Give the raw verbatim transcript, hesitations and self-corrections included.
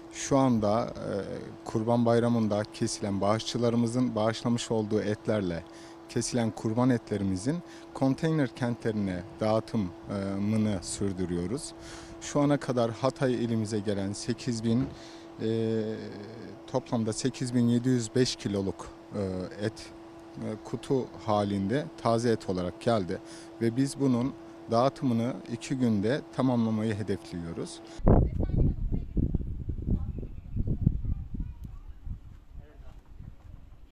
Şu anda e, Kurban Bayramı'nda kesilen bağışçılarımızın bağışlamış olduğu etlerle kesilen kurban etlerimizin konteyner kentlerine dağıtımını sürdürüyoruz. Şu ana kadar Hatay ilimize gelen sekiz bin e, toplamda sekiz bin yedi yüz beş kiloluk e, et e, kutu halinde taze et olarak geldi ve biz bunun dağıtımını iki günde tamamlamayı hedefliyoruz.